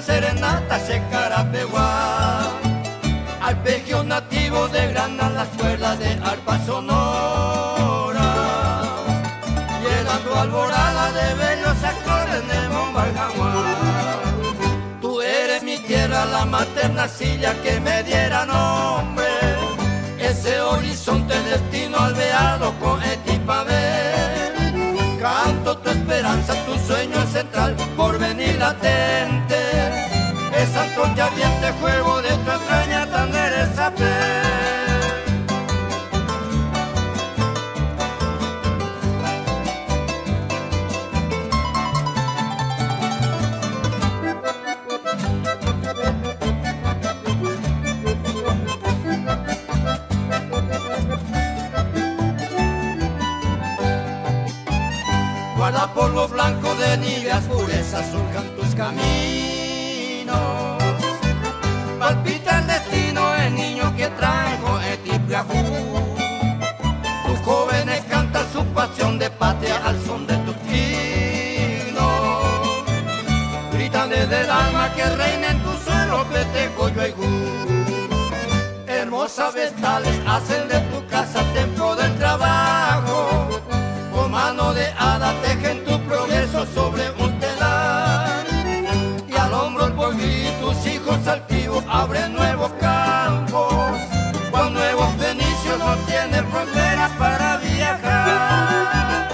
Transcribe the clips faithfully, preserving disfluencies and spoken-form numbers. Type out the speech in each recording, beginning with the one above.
serenata se carapeguá. Arpegios nativos de Granada, las cuerdas de arpa sonora, llegando alborada de bellos acordes de Mombaljaguá. Tú eres mi tierra, la materna silla que me diera nombre, ese horizonte destino alveado con Etipabé. Canto tu esperanza, tu sueño central, por venir latente, esa antorcha ardiente, juego de tu entraña tan derezapé. Guarda polvo blanco de niveas, pureza surcan tus caminos. Palpita el destino, el niño que trajo Etipiajú. Tus jóvenes cantan su pasión de patria al son de tus himnos. Gritan desde el alma que reina en tu suelo, Peteco, Yuaigú. Hermosas vestales hacen de tu casa templo del trabajo. Con mano de hada tejen tu progreso sobre un telar. Y al hombro el polvillo, tus hijos altivos abren nuevos campos. Con nuevos fenicios no tienen fronteras para viajar.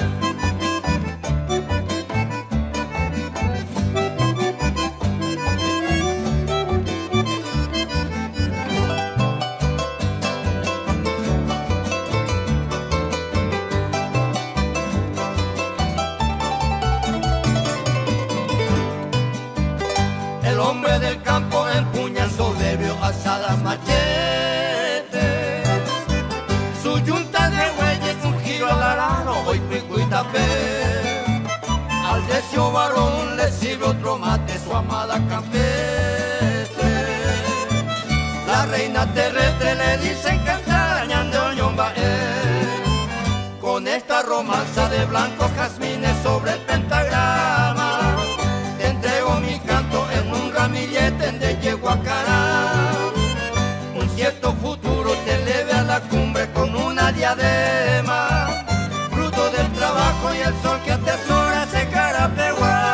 El hombre del campo empuña soberbio asadas machetes. Su yunta de bueyes un giro al arado, hoy pico y tapé. Al recio varón le sirve otro mate, su amada campestre. La reina terrestre le dicen cantar añando ñombaé. Con esta romanza de blancos jazmines sobre el pentagrama, te entrego mi canto en un ramillete de Yeguacará. Un cierto futuro te eleve a la cumbre con una diadema, fruto del trabajo y el sol que atesora ese Carapeguá.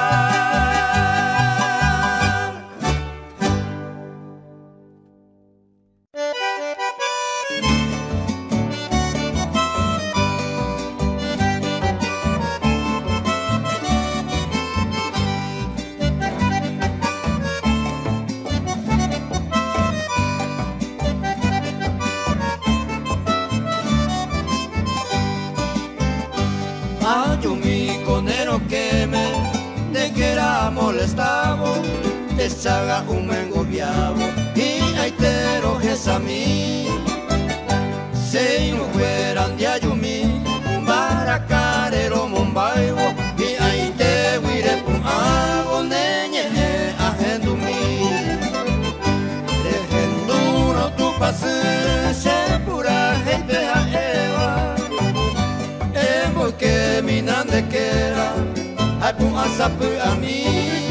Ayumi conero que me de que era molestado, te saga un mengobiabo y aitero jesami. Se no fueran de Ayumi, baracarero mombaibo y aite huirepun aboneñe agendumi. Legenduro tu pase, se pura gente a Eva. Que minan de quera, hay pun asapu a mí.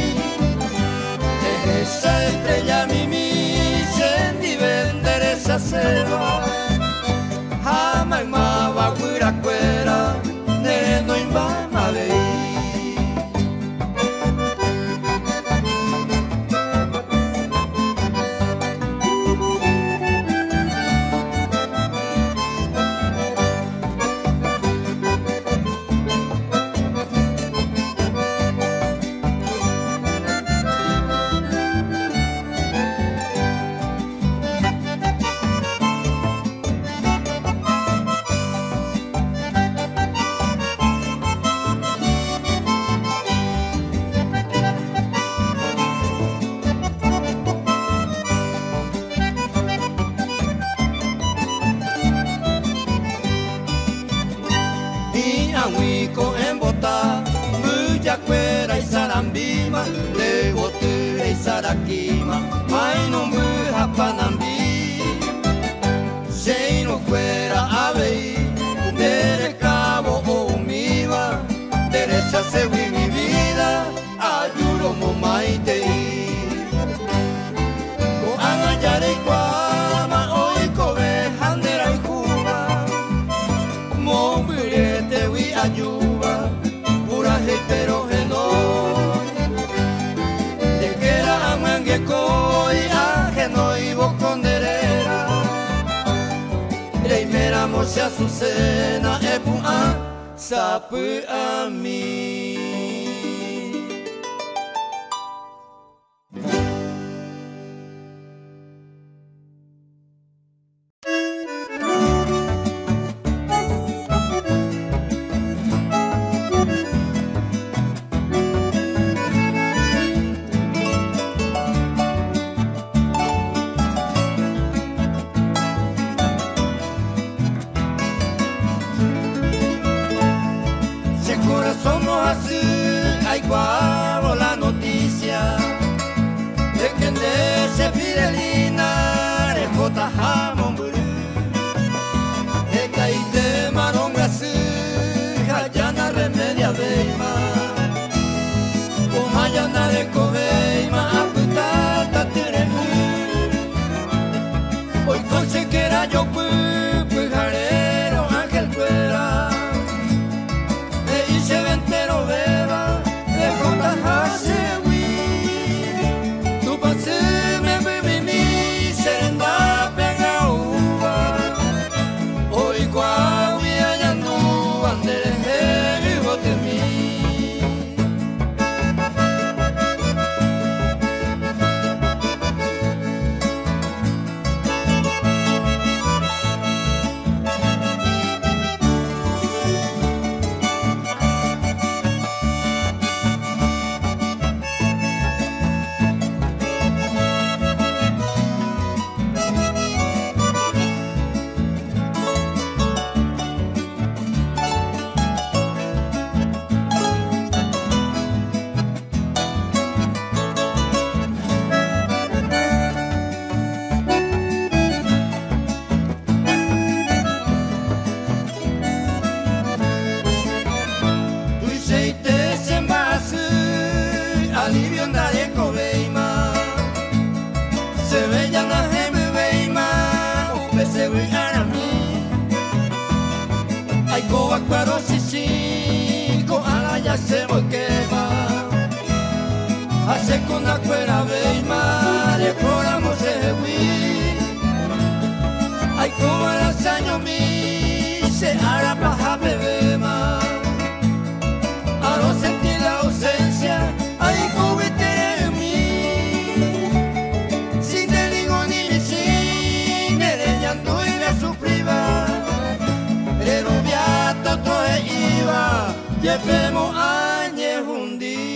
Esa estrella mimi, sendi vender esa selva. Jamás ma va guira cuera, ne no invama veí. Huico en bota, muyacuera y sarambima, de botura y saraquima, maino muja panambi. Se no fuera a ver, de cabo o umiva, derecha se vi mi vida, ayuro momaite. se azucena epua sapu a mí. Guavo la noticia de que en ese Fidelina de J. Jamón Buru de caíte marongasu hayana remedia beima o hayana de cobeima aputata terehu hoy coche que era yo pujarero ángel fuera e hice ventero beba tu pasé me bebí mi serenda pega uva hoy guau y allá no andere vivo de mí. Pero si cinco ya se me quema hace con la cuera beima le foramos el hui ay como los años mi se hará paja bebema a no sentir la ausencia ay cubite en mí sin te digo ni me sin hereñando y la sufriba pero viato todo iba llevemos años un día.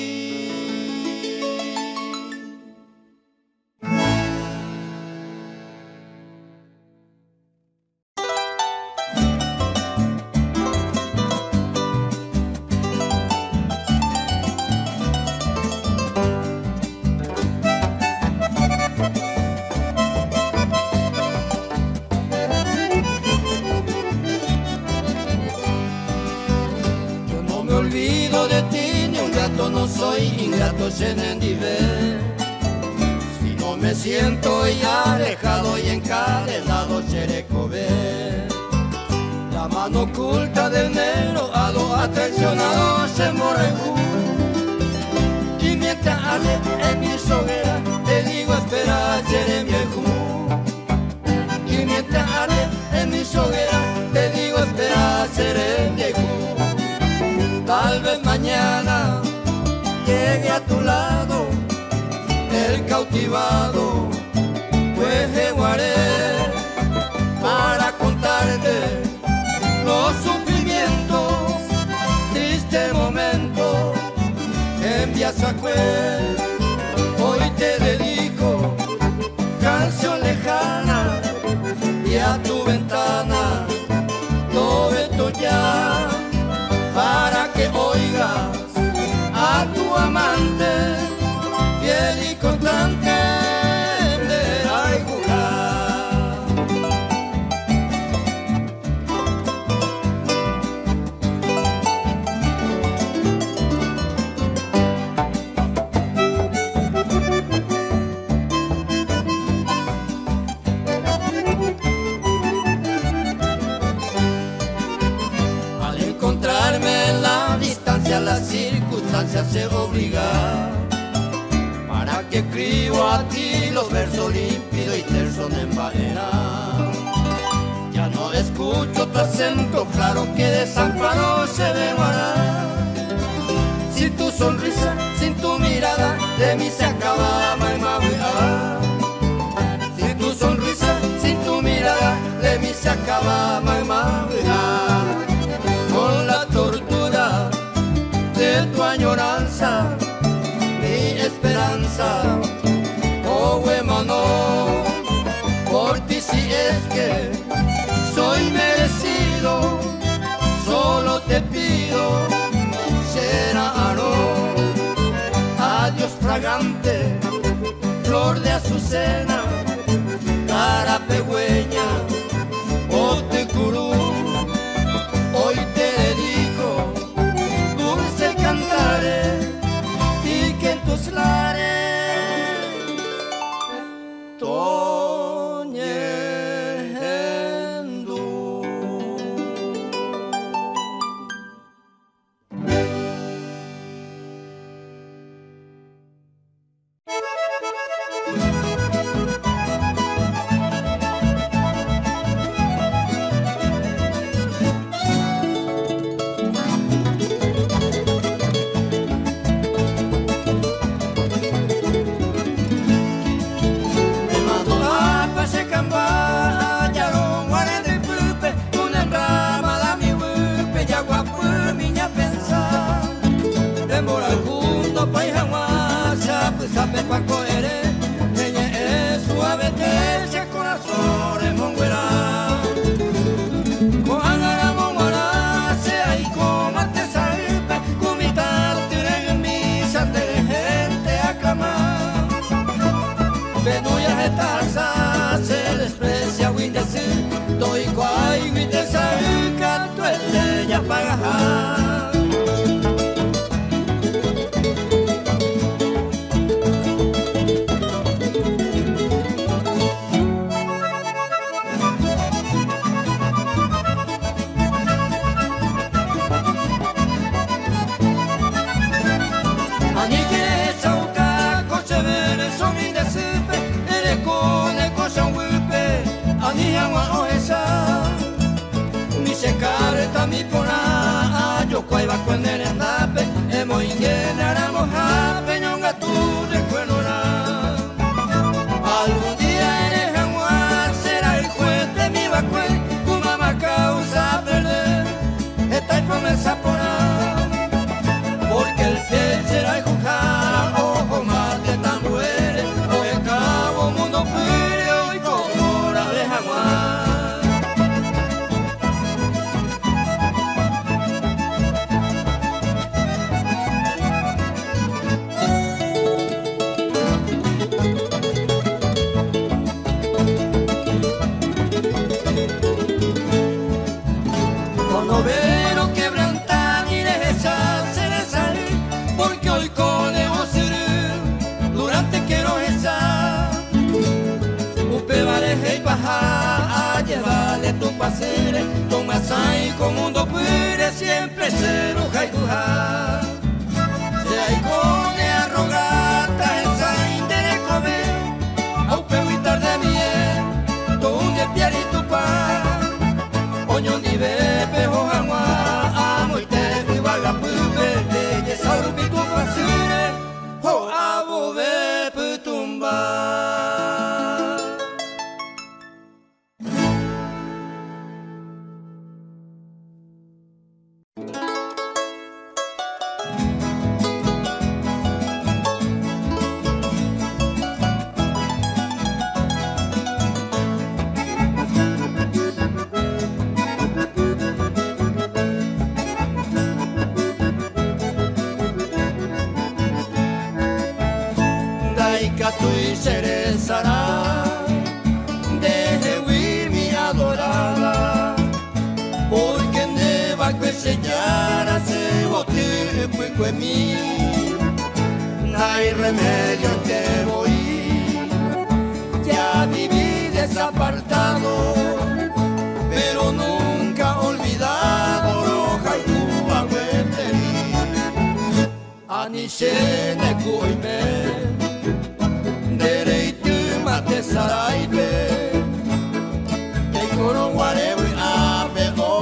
No soy ingrato Shenendive, si no me siento ya alejado y encadenado Cherecobe, la mano oculta del negro a lo atraicionado se morrejú, y mientras arde en mi hoguera te digo espera Cheremiejú, y mientras arde en mi hoguera te digo espera Cheremiejú, tal vez mañana llegue a tu lado el cautivado Huejeguaré para contarte los sufrimientos, triste momento en Villasacuel. Hoy te dedico canción lejana y a tu ventana todo esto ya para que oigas a tu amante, fiel y constante de ay jurar. Al encontrarme en la distancia, la circunstancia se obliga para que escribo a ti los versos límpidos y tersos en vaina. Ya no escucho tu acento claro que desamparó se devorará. Sin tu sonrisa, sin tu mirada, de mí se acaba Maimabuiá. Sin tu sonrisa, sin tu mirada, de mí se acaba Maimabuiá. Con la tortura de tu añoranza, mi esperanza, oh hermano, por ti si es que soy merecido, solo te pido, serano, adiós fragante, flor de azucena, cara pegüeña, o te curú, hoy te dedico dulce cantares y que en tus lares sabe pa' coere, ella es suave, tercia, corazón es monguera. Con angara monguara, se hay como te saipe, comitar, tiren en misa, de gente a clamar. Venuyas de taza, se desprecia, windesi, doy guay, mi te saica, tu estrella pagajar. Carta mi pona, yo cuaiba con el endape, emo ingenara mojape, ñonga tu recuerda. Algún día eres jaguar, será el juez de mi vacue, tu mamá causa perder, esta es promesa pona, porque el fiel será el jujara, ojo más de tan mujeres, hoy el cabo mundo pide y como hora de jaguar. Llevarle tu pasere, toma sai con un dopure, siempre se ruja y ruja. Se hay con arrogata, esa indere come, au peguitar de miel, to un de piel y tu pan. Oño ni bebe, ho agua, amo y te viva la pupe, de yesarupi tu pasere, ho abo ve putumba. Tu y cerezará, deje huir mi adorada, porque neva que sellara se bote pues mí, no hay remedio te voy, ya viví desapartado, pero nunca olvidado roja y tu agueteri, aniche ne cuime. Saraibe, te coro guarewe ape o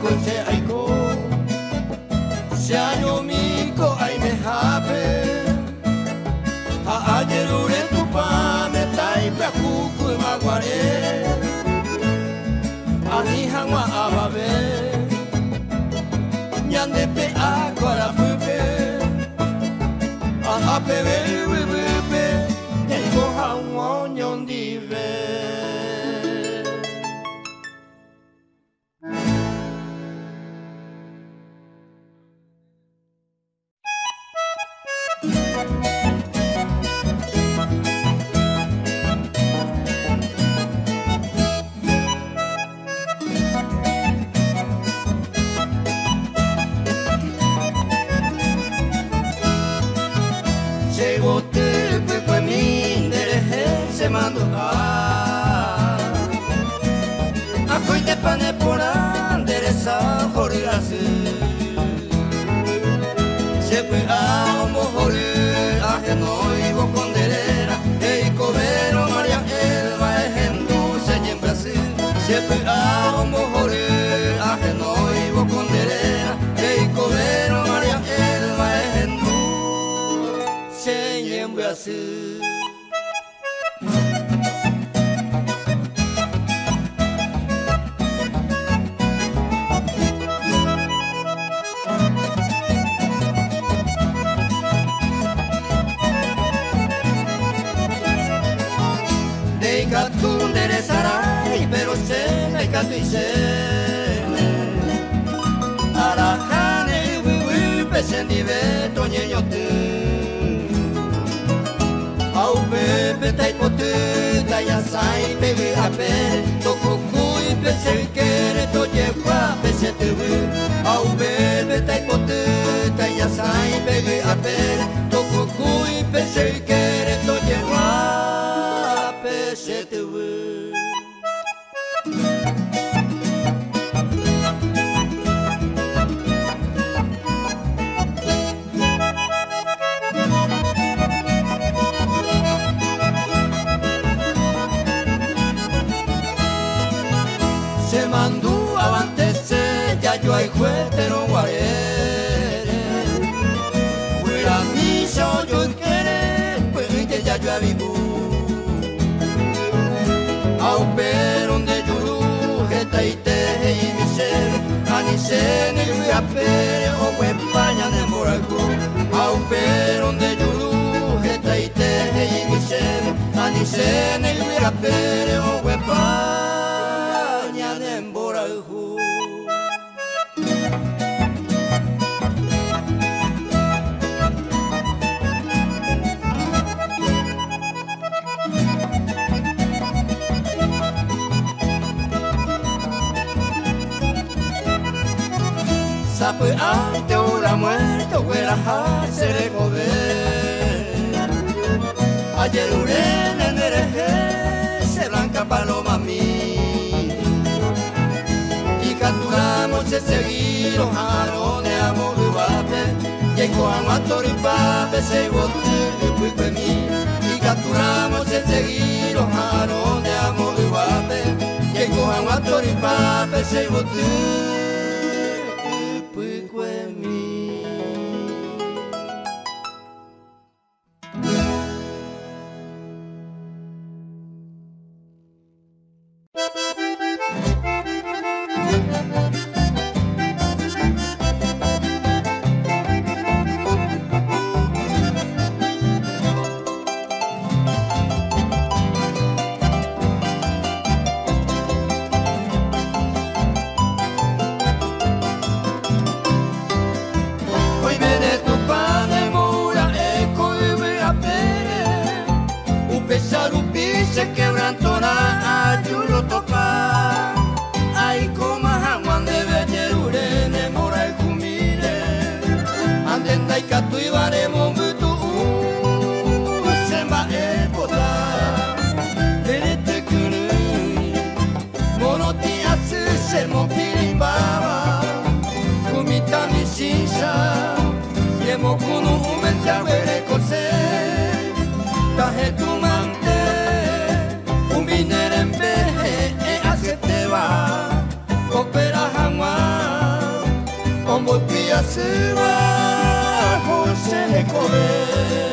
se aiko se año mico ay me hape a ayer ure tu pa me tai pra kuku maguare ani hangwa ababe nyande pe akwara pupe a hape we we we en go hangwa nyondive. Pane por endereza jorgase se fue a un mojore ajeno y boconderera e cobero María Elba ejendo se en Brasil se fue a un mojore ajeno y boconderera e cobero María Elba ejendo se en Brasil. Pero se me canto y se arajane wiwi pesendive toñeño te au pepe taipote tayasai pegue ape tokukuy peserikere toyekwa pesetewe au pepe taipote tayasai pegue ape tokukuy peserikere toyekwa pesetewe. Se mandó avantese, ya yo hay juete no guarere. Fuera misa yo quiere, pues que ya yo vivo. Au pero de yuru, jeta y teje y mi ser, anisene y voy a pere o huepaña de moraco. Au pero de yuru, jeta y teje y mi ser, anisene y voy a pere o huepaña de moraco. Sape ante una muerte huela a ser joven. Ayer urena en ereje se blanca paloma mí. Y capturamos ese guiro jaro de amor y vape. Llegó a matar y pape se bote y fui con mí. Y capturamos ese guiro jaro de amor y vape. Llegó a matar y pape se bote. Se quebrantó la ayuno toca ay como jamón de bellerure ne mora y cumire anden dai catu y baremo mutu semba e pota derete kuru monoti atsu se mo pirimbaba kumita mi shisha yemo kuno umenta were kose tahe tu mante Minerembe e acepteba opera jamás 安はJosé Kobe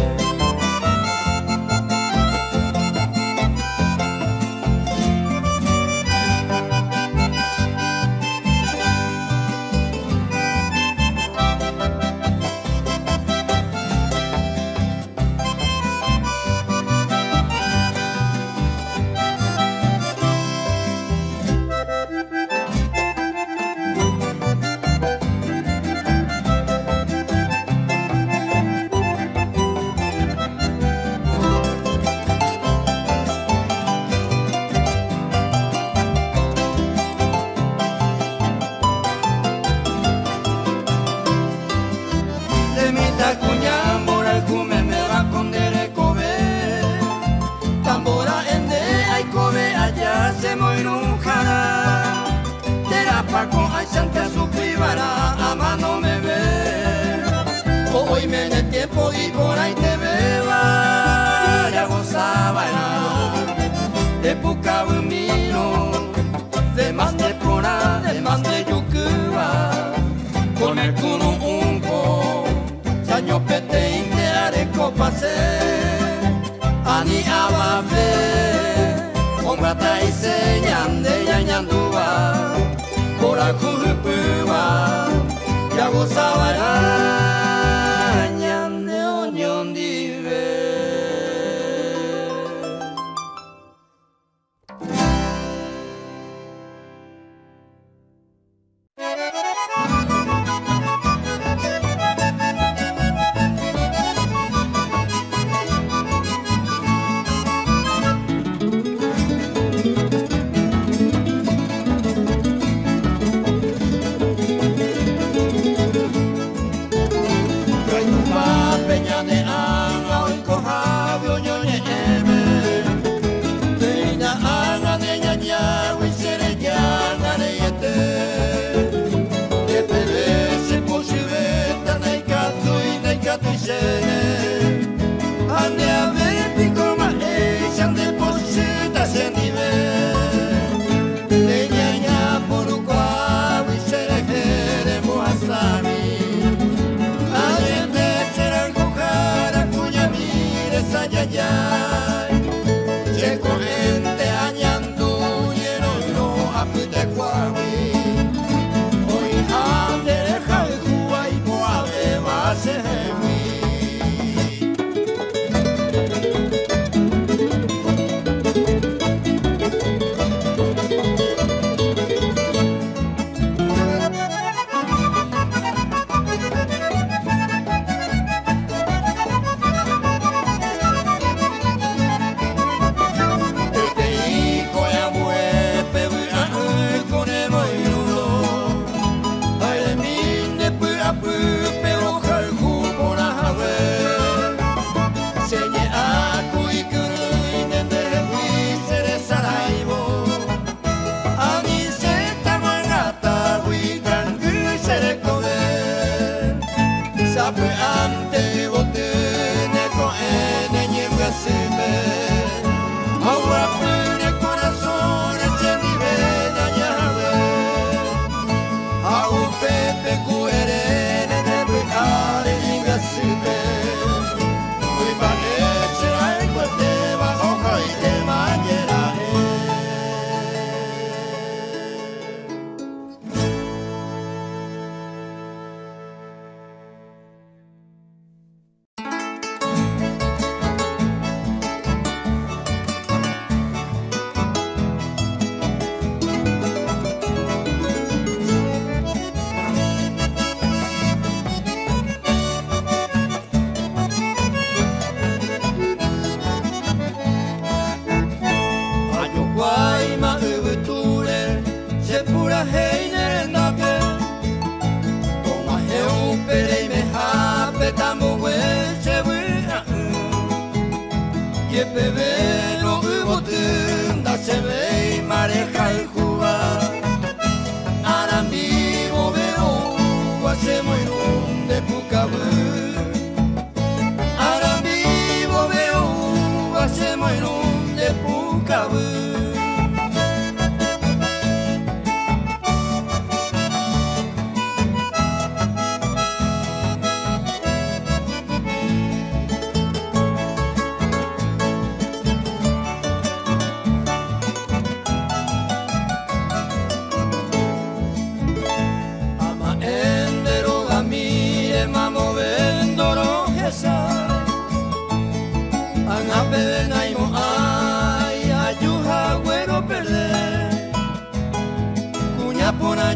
y por ahí te beba ya gozaba de poca vino de más de pura de más de yucuba con el cuno un po saño pete y te haré copase ani abafe ongrata y señan de yañandúa por la curupuba ya gozaba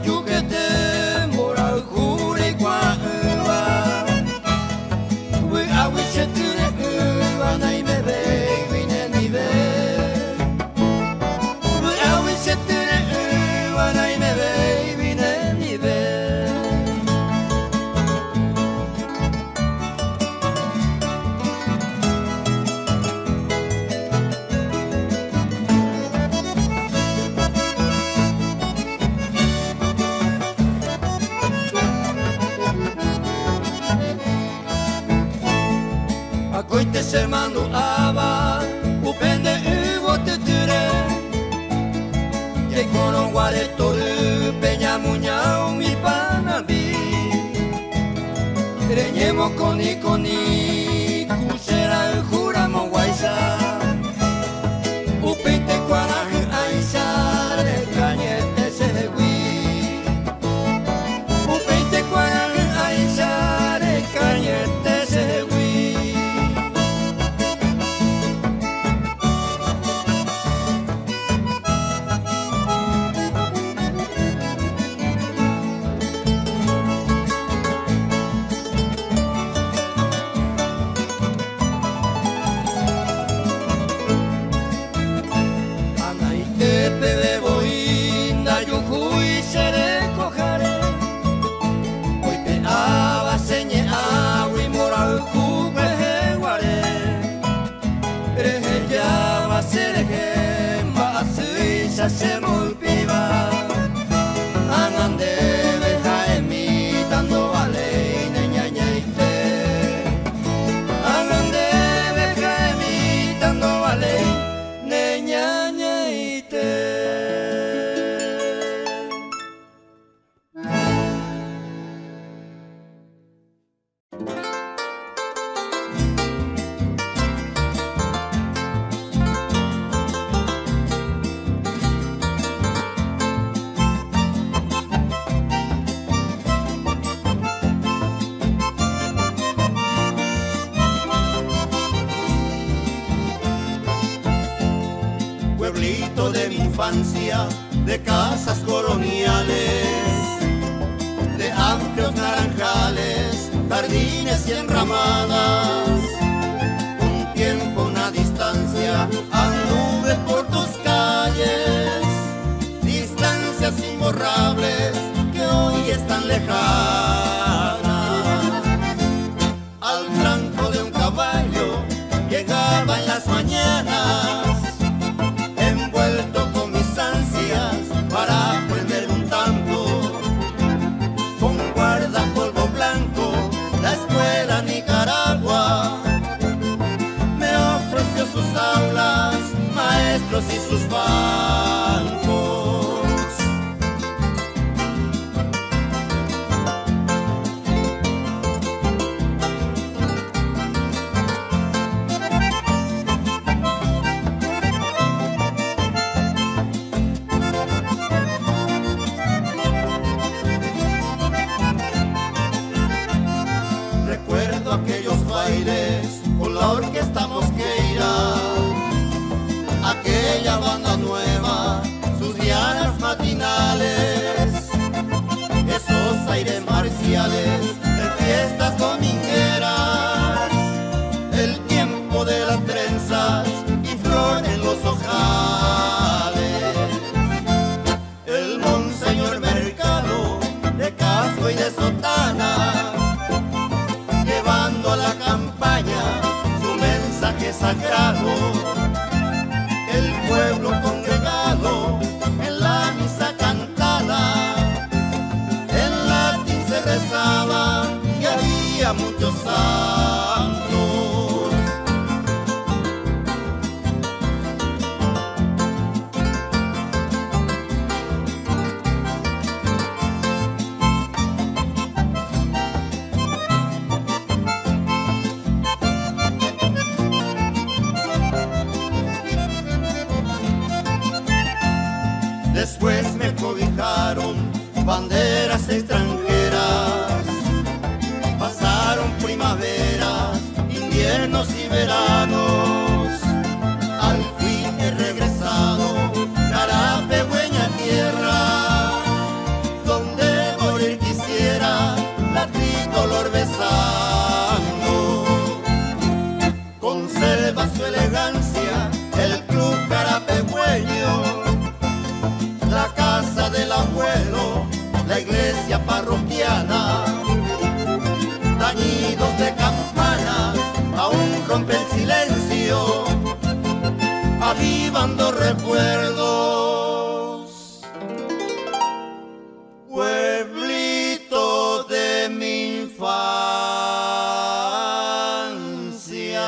yuquete moral jure kwa uwa we awi chetune uwa nai me be wine ni be we awi chetune uwa nai me be wine ni be Koite se mando aba upende ugo te ture que kono guare toru peña muñao mi panabi reñemo koni koni kusera juramo guaisa upente cuaraje aisa de cañete se hui upente cuaraje aisa de cañete se hui se molpiva anande beja emitando vale neña ñaite anande beja emitando vale neña ñaite de mi infancia, de casas coloniales, de amplios naranjales, jardines y enramadas. Un tiempo, una distancia, anduve por tus calles, distancias imborrables que hoy están lejanas. Al tranco de un caballo llegaba en las mañanas, envuelto con mis ansias para aprender un tango, con guardapolvo blanco, la escuela Nicaragua me ofreció sus aulas, maestros y sus bancos. Aquellos bailes con la orquesta Mosqueira, aquella banda nueva, sus dianas matinales, esos aires marciales de fiestas domingueras, el tiempo de las trenzas y flor en los ojales, el monseñor Mercado de casco y de sotana, llevando a la campaña su mensaje sagrado, el pueblo congregado en la misa cantada, en latín se rezaba y había muchos santos. Después me cobijaron banderas extranjeras, pasaron primaveras, inviernos y veranos. Al fin he regresado, carapegüeña tierra, avivando recuerdos, pueblito de mi infancia.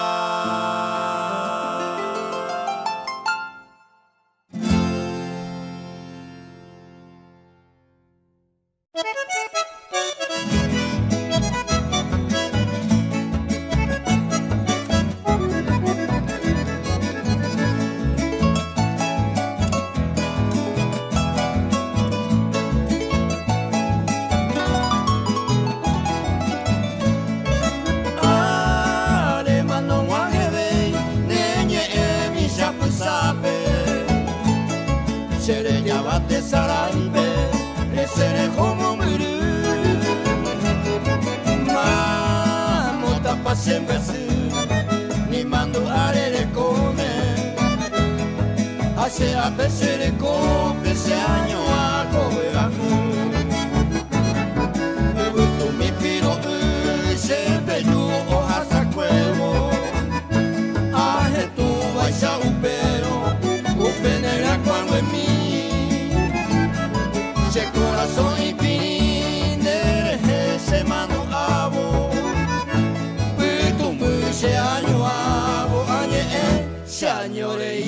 Serenya bate sarambe, resere homo muru. Mamo tapa sembesu, ni mando arere come. Hace a pesere cope se año a cobe amu. Ebutu mi piro u se bellu o hasa cuevo. Aje tu vaisa upero, upenera cuando en mí. Se corazón y pinde se mano abo, pitumbu se año abo, añe se año rei.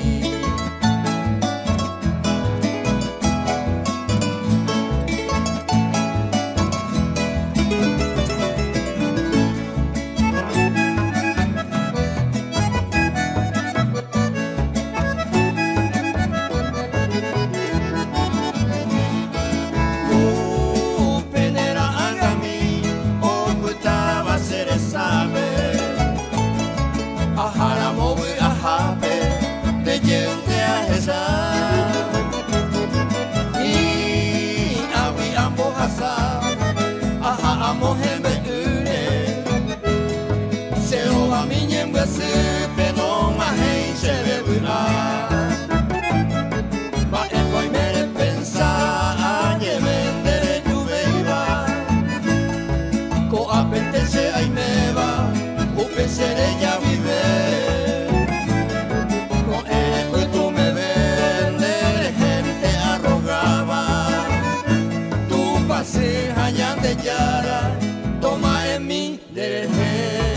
Serenya vive, con el pues tú me vendes, gente arrogaba, tú pasé allá de Yara, toma en mí dereje.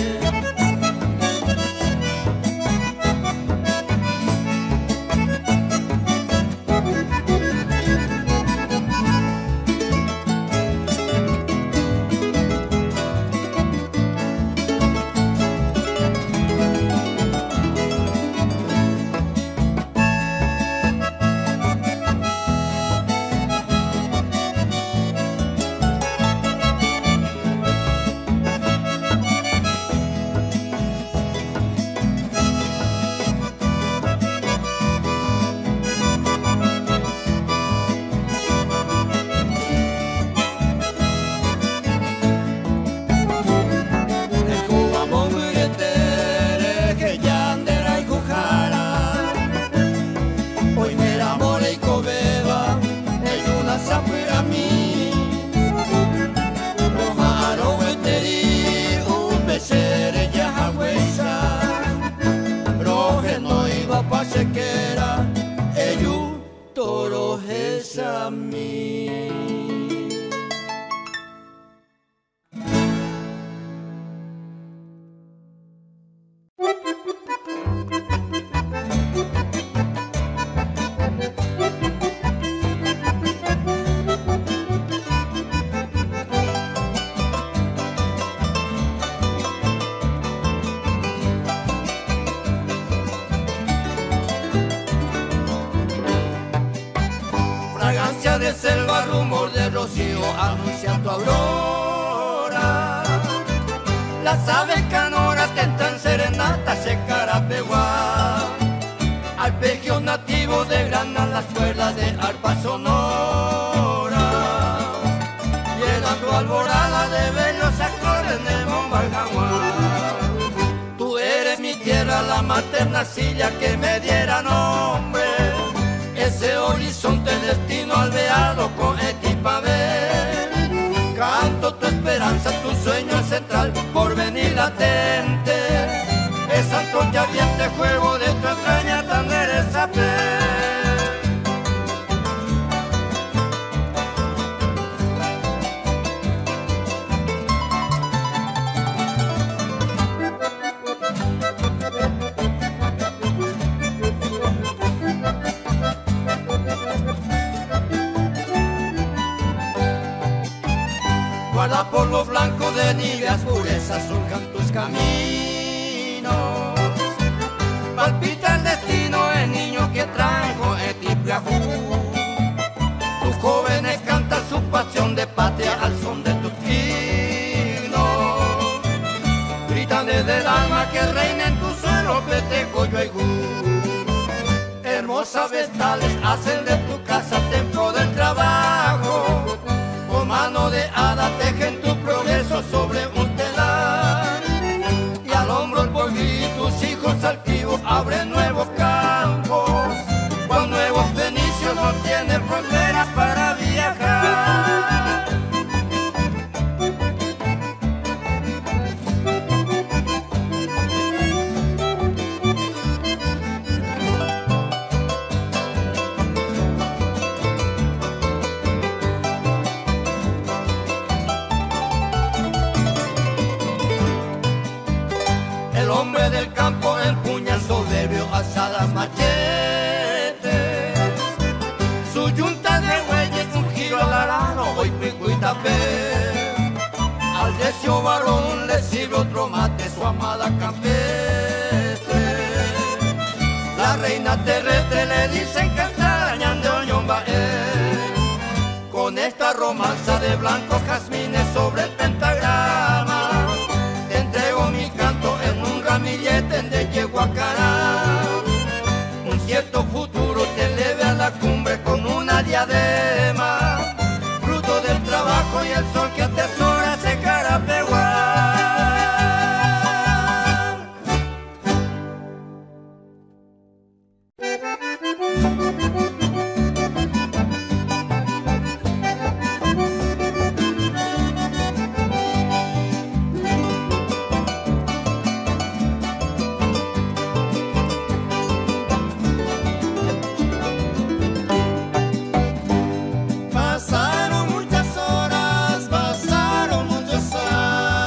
Sequera, ellos toros es a mí. Fragancia de selva, rumor de rocío, anuncia tu aurora. Las aves canoras tentan serenata, se carapegua. Arpegios nativos desgranan las cuerdas de arpa sonora. Llenan tu alborada de bellos acordes de bomba y jaguar. Tú eres mi tierra, la materna silla que me diera nombre. Ese horizonte destino alveado con equipabel. Canto tu esperanza, tu sueño central, por venir latente. Esa antorcha ardiente, juego de tu entraña. luego. Hermosas vestales hacen de tu casa templo del trabajo. Con mano de hada tejen tu progreso sobre un telar. Y al hombro el polvillo tus hijos altivos abren nuevos campos. Con nuevos fenicios no tienen fronteras para viajar. El hombre del campo empuña soberbio asadas machetes. Su yunta de bueyes un giro al arado, hoy pico y tapé. Al recio varón le sirve otro mate, su amada campestre. La reina terrestre le dicen cantar añande oñombae. Con esta romanza de blancos jazmines sobre el pentagrama, te entrego mi canto en un ramillete de Yeguacará. Un cierto futuro te eleve a la cumbre con una diadema, fruto del trabajo y el sol que atesora ese Carapeguá. Pasaron muchas horas, pasaron muchos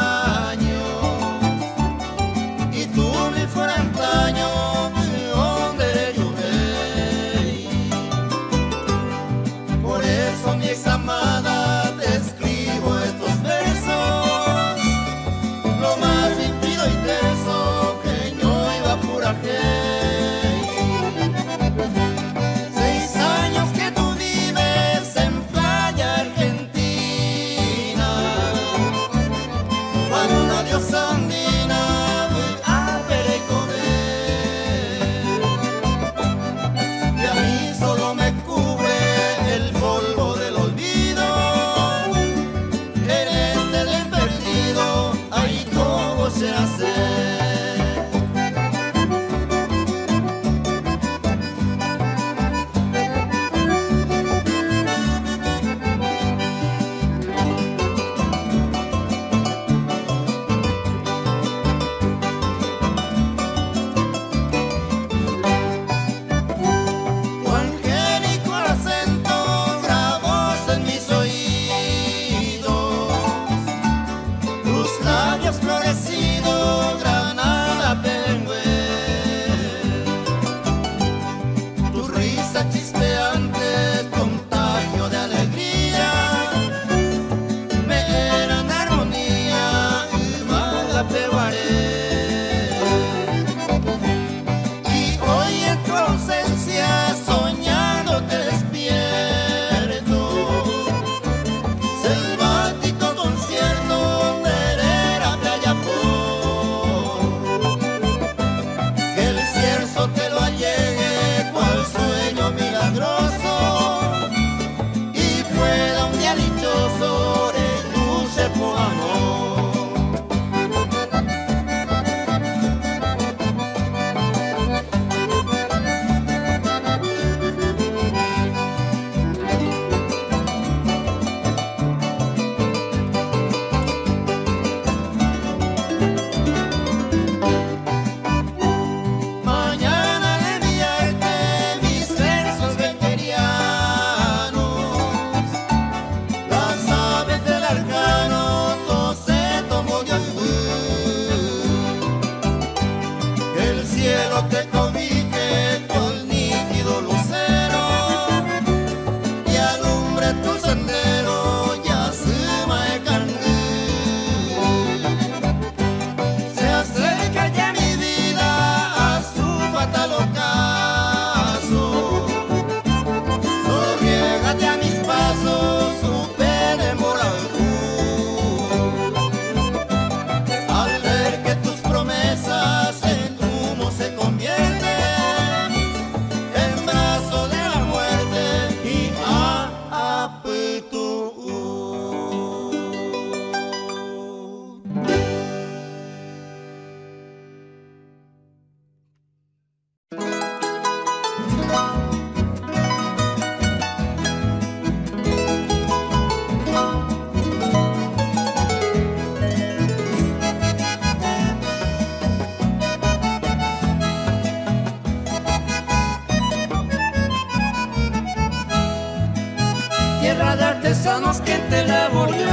artesanos que te laboriosa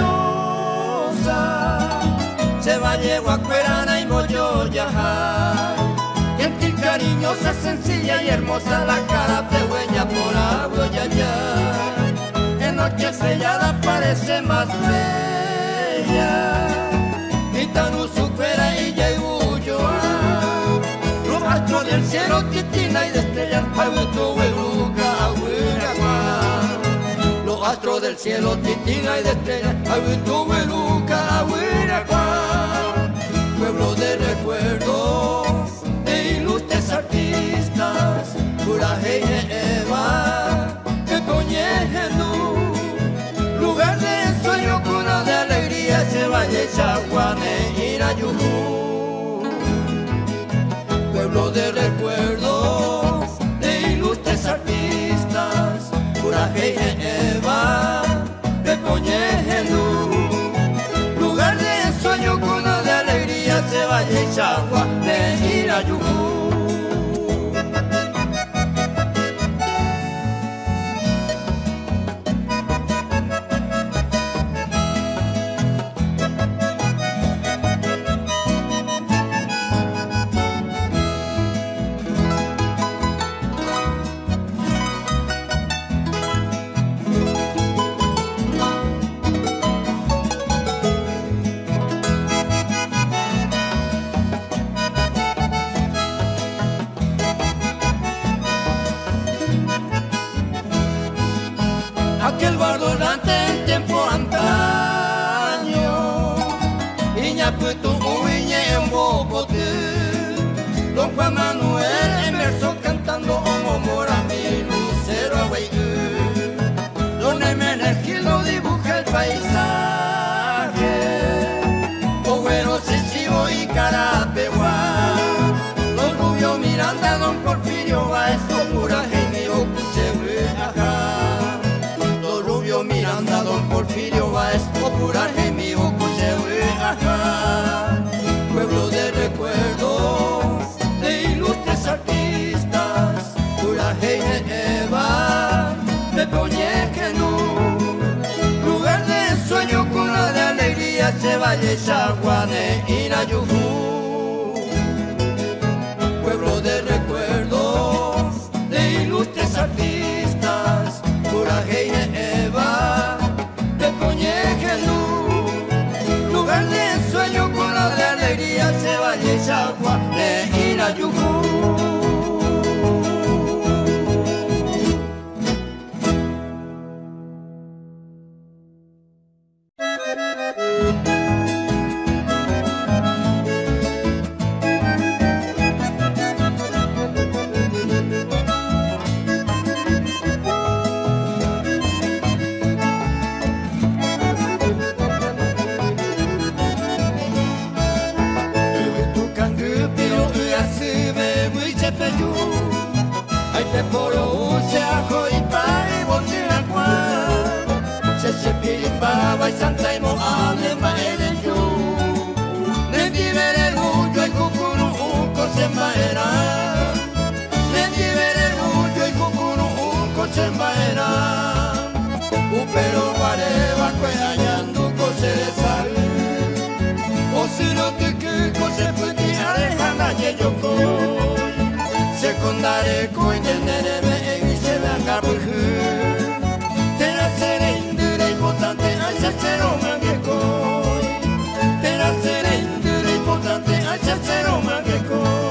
se va llego a cuerana y moyoya. Gentil, cariñosa, sencilla y hermosa, la cara pehueña por agua ya ya. En noche estrellada parece más bella, gitano supera y ya huyo. Los astros del cielo titina y de estrellas paguito hueluca agüiragua. Los astros del cielo titina y de estrellas paguito hueluca agüiragua. Pueblo de recuerdos de ilustres artistas, Curaje y Eva, que coñejenu, lugar de ensueño, cuna de alegría, se vaya Chaguane, Irayujú. Pueblo de recuerdos de ilustres artistas, Curaje y Eva, que coñejenu, lugar de ensueño, cuna de alegría, se vaya Chaguane, Irayujú. Aquel bardo durante el tiempo antaño, Iñapuetu uiñe en Bogoté, Don Juan Manuel en verso cantando Omo Morami, Lucero Aguayú. Don Hermenegildo dibuja el paisaje, Oguero, Sisivo y Carapeguá. Don Rubio Miranda, Don Porfirio Báez, Curaje y Mío Cuchehueajá. Miranda, Don Porfirio Báez, Curaje, mi Cuchehueajá. Pueblo de recuerdos de ilustres artistas, Curaje y Eva, de Coñequenú, lugar de ensueño, cuna de alegría, se vaya Chaguane, Irayujú. Pueblo de recuerdos de ilustres artistas, Curaje y Eva, de Coñequenú, lugar de ensueño, cuna de alegría, se vaya Chaguane, Irayujú. Ay te poro use ajo y pai botira kwa, se se piripa vai santa y mo ale maere yo. Ne divere mucho y kukuru uko se maera, ne divere mucho y kukuru uko se maera. Upero guareva kwe hallando kose de sal, o si no te que kose puti alejana ye yoko. Secondare coindenere me e se venga buhu. Te la seré indure importante a chachero mangue coi. Te la seré indure importante a chachero mangue coi.